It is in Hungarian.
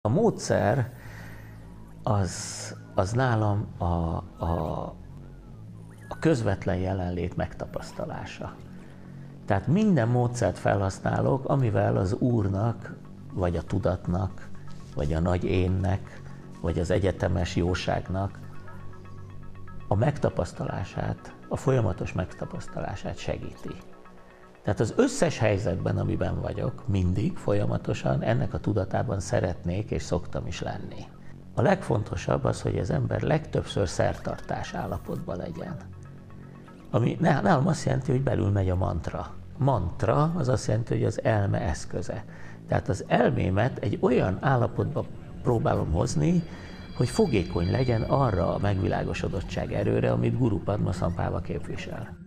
A módszer az nálam a közvetlen jelenlét megtapasztalása. Tehát minden módszert felhasználok, amivel az Úrnak, vagy a tudatnak, vagy a nagy énnek, vagy az egyetemes jóságnak a megtapasztalását, a folyamatos megtapasztalását segíti. Tehát az összes helyzetben, amiben vagyok, mindig, folyamatosan ennek a tudatában szeretnék és szoktam is lenni. A legfontosabb az, hogy az ember legtöbbször szertartás állapotban legyen. Ami nálam azt jelenti, hogy belül megy a mantra. Mantra az azt jelenti, hogy az elme eszköze. Tehát az elmémet egy olyan állapotba próbálom hozni, hogy fogékony legyen arra a megvilágosodottság erőre, amit Guru Padma Sambhava képvisel.